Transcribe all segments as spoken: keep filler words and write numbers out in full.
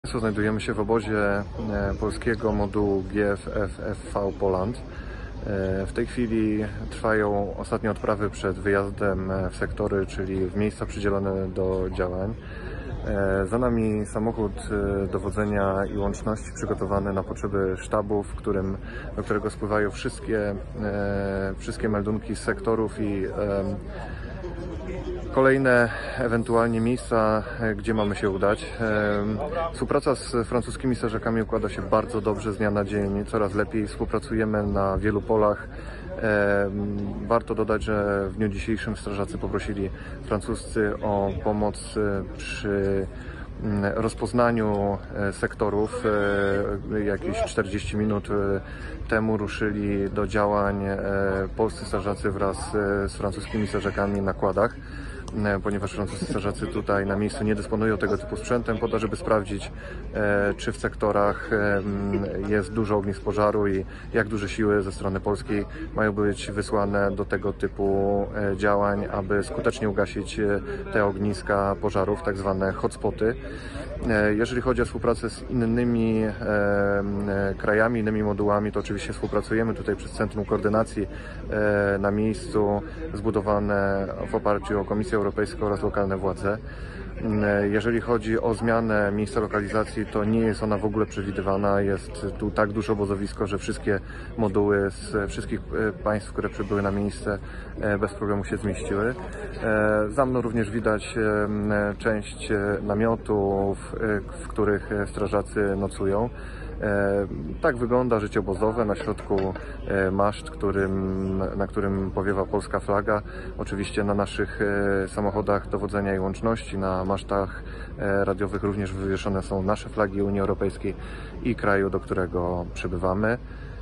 Znajdujemy się w obozie e, polskiego modułu G F F F V Poland. E, w tej chwili trwają ostatnie odprawy przed wyjazdem w sektory, czyli w miejsca przydzielone do działań. E, za nami samochód dowodzenia i łączności przygotowany na potrzeby sztabu, w którym, do którego spływają wszystkie, e, wszystkie meldunki z sektorów i e, kolejne ewentualnie miejsca, gdzie mamy się udać. Współpraca z francuskimi strażakami układa się bardzo dobrze z dnia na dzień, coraz lepiej współpracujemy na wielu polach. Warto dodać, że w dniu dzisiejszym strażacy poprosili francuscy o pomoc przy rozpoznaniu sektorów. Jakieś czterdzieści minut temu ruszyli do działań polscy strażacy wraz z francuskimi strażakami na kładach, ponieważ francuscy strażacy tutaj na miejscu nie dysponują tego typu sprzętem, po to, żeby sprawdzić, czy w sektorach jest dużo ognisk pożaru i jak duże siły ze strony polskiej mają być wysłane do tego typu działań, aby skutecznie ugasić te ogniska pożarów, tak zwane hotspoty. Jeżeli chodzi o współpracę z innymi krajami, innymi modułami, to oczywiście współpracujemy tutaj przez Centrum Koordynacji na miejscu, zbudowane w oparciu o Komisję Europejską oraz lokalne władze. Jeżeli chodzi o zmianę miejsca lokalizacji, to nie jest ona w ogóle przewidywana. Jest tu tak duże obozowisko, że wszystkie moduły z wszystkich państw, które przybyły na miejsce, bez problemu się zmieściły. Za mną również widać część namiotów, w których strażacy nocują. Tak wygląda życie obozowe na środku maszt, którym, na którym powiewa polska flaga. Oczywiście na naszych samochodach dowodzenia i łączności, na masztach radiowych również wywieszone są nasze flagi Unii Europejskiej i kraju, do którego przybywamy.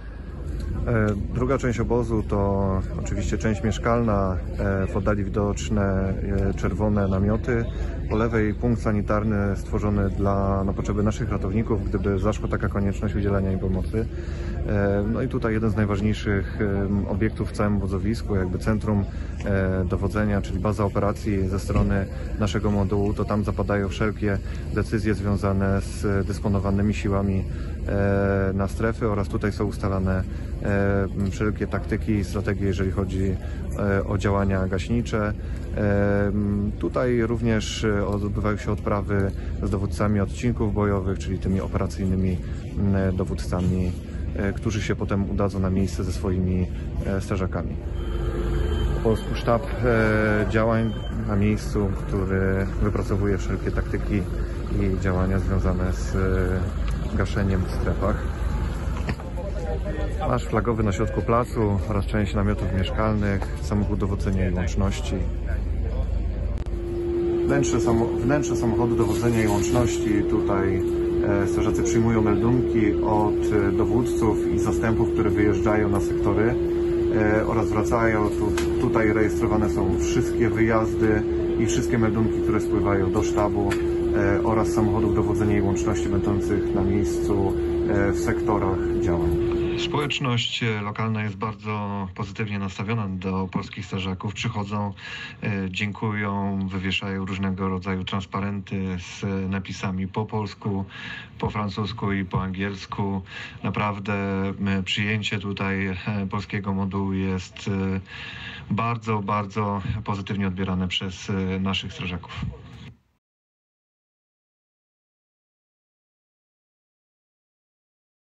Druga część obozu to oczywiście część mieszkalna, w oddali widoczne czerwone namioty. Po lewej punkt sanitarny stworzony dla, na potrzeby naszych ratowników, gdyby zaszła taka konieczność udzielania im pomocy. No i tutaj jeden z najważniejszych obiektów w całym obozowisku, jakby centrum dowodzenia, czyli baza operacji ze strony naszego modułu. To tam zapadają wszelkie decyzje związane z dysponowanymi siłami na strefy oraz tutaj są ustalane wszelkie taktyki i strategie, jeżeli chodzi o działania gaśnicze. Tutaj również odbywają się odprawy z dowódcami odcinków bojowych, czyli tymi operacyjnymi dowódcami, którzy się potem udadzą na miejsce ze swoimi strażakami. Polski sztab działań na miejscu, który wypracowuje wszelkie taktyki i działania związane z gaszeniem w strefach. Masz flagowy na środku placu oraz część namiotów mieszkalnych, samochód dowodzenia i łączności. Wnętrze, samo, wnętrze samochodu dowodzenia i łączności. Tutaj e, strażacy przyjmują meldunki od e, dowódców i zastępów, które wyjeżdżają na sektory e, oraz wracają. Tu, tutaj rejestrowane są wszystkie wyjazdy i wszystkie meldunki, które spływają do sztabu e, oraz samochodów dowodzenia i łączności będących na miejscu e, w sektorach działań. Społeczność lokalna jest bardzo pozytywnie nastawiona do polskich strażaków. Przychodzą, dziękują, wywieszają różnego rodzaju transparenty z napisami po polsku, po francusku i po angielsku. Naprawdę przyjęcie tutaj polskiego modułu jest bardzo, bardzo pozytywnie odbierane przez naszych strażaków.